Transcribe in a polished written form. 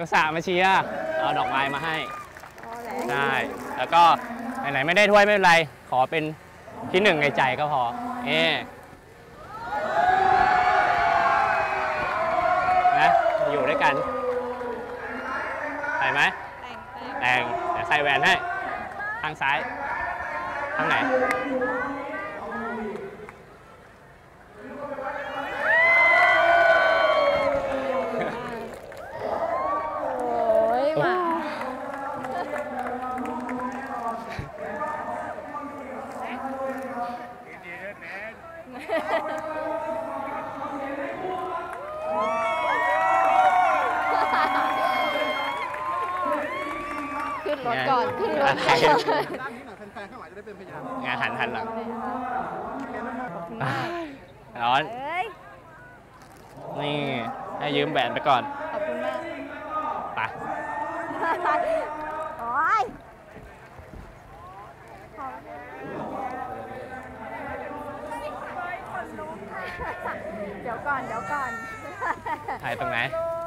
สระมาเชียร์เอาดอกไม้มาให้ใช่แล้วก็ไหนๆไม่ได้ถ้วยไม่เป็นไรขอเป็นที่หนึ่งในใจก็พอนะอยู่ด้วยกันใส่ไหมแต่งเดี๋ยวใส่แหวนให้ทางซ้ายทางไหนขึ้นรถก่อนขึ้นรถก่อนด้านนี้หน่อยแฟนๆข้างหลังจะได้เป็นพยานงานหันหลังร้อนนี่ให้ยืมแหวนไปก่อนขอบคุณมากไปโอ้ยเดี๋ยวก่อนถ่ายตรงไหน